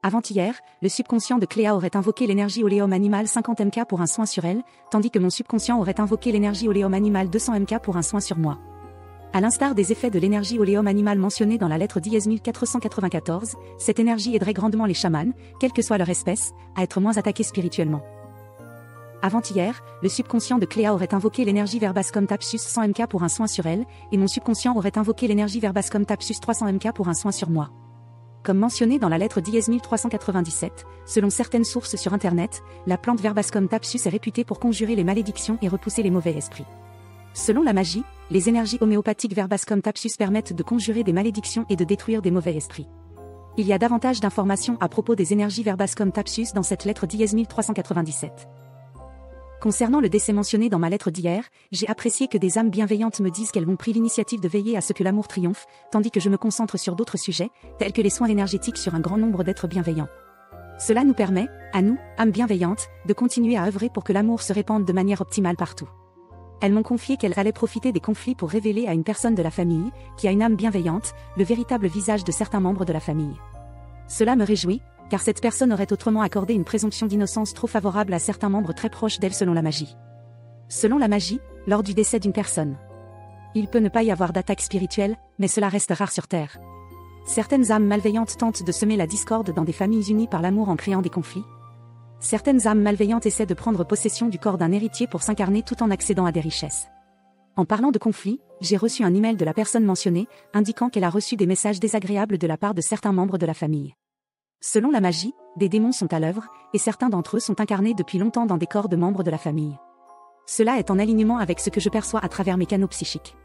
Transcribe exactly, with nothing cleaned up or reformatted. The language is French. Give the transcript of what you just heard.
Avant-hier, le subconscient de Cléa aurait invoqué l'énergie Oléum Animal cinquante M K pour un soin sur elle, tandis que mon subconscient aurait invoqué l'énergie Oléum Animal deux cents M K pour un soin sur moi. À l'instar des effets de l'énergie Oléum Animal mentionnée dans la lettre dièse mille quatre cent quatre-vingt-quatorze, cette énergie aiderait grandement les chamans, quelle que soit leur espèce, à être moins attaqués spirituellement. Avant-hier, le subconscient de Cléa aurait invoqué l'énergie Verbascom Tapsus cent M K pour un soin sur elle, et mon subconscient aurait invoqué l'énergie Verbascom Tapsus trois cents M K pour un soin sur moi. Comme mentionné dans la lettre dièse mille trois cent quatre-vingt-dix-sept, selon certaines sources sur Internet, la plante Verbascom Tapsus est réputée pour conjurer les malédictions et repousser les mauvais esprits. Selon la magie, les énergies homéopathiques Verbascom Tapsus permettent de conjurer des malédictions et de détruire des mauvais esprits. Il y a davantage d'informations à propos des énergies Verbascom Tapsus dans cette lettre dièse mille trois cent quatre-vingt-dix-sept. Concernant le décès mentionné dans ma lettre d'hier, j'ai apprécié que des âmes bienveillantes me disent qu'elles ont pris l'initiative de veiller à ce que l'amour triomphe, tandis que je me concentre sur d'autres sujets, tels que les soins énergétiques sur un grand nombre d'êtres bienveillants. Cela nous permet, à nous, âmes bienveillantes, de continuer à œuvrer pour que l'amour se répande de manière optimale partout. Elles m'ont confié qu'elles allaient profiter des conflits pour révéler à une personne de la famille, qui a une âme bienveillante, le véritable visage de certains membres de la famille. Cela me réjouit, car cette personne aurait autrement accordé une présomption d'innocence trop favorable à certains membres très proches d'elle selon la magie. Selon la magie, lors du décès d'une personne, il peut ne pas y avoir d'attaque spirituelle, mais cela reste rare sur Terre. Certaines âmes malveillantes tentent de semer la discorde dans des familles unies par l'amour en créant des conflits. Certaines âmes malveillantes essaient de prendre possession du corps d'un héritier pour s'incarner tout en accédant à des richesses. En parlant de conflits, j'ai reçu un email de la personne mentionnée, indiquant qu'elle a reçu des messages désagréables de la part de certains membres de la famille. Selon la magie, des démons sont à l'œuvre, et certains d'entre eux sont incarnés depuis longtemps dans des corps de membres de la famille. Cela est en alignement avec ce que je perçois à travers mes canaux psychiques.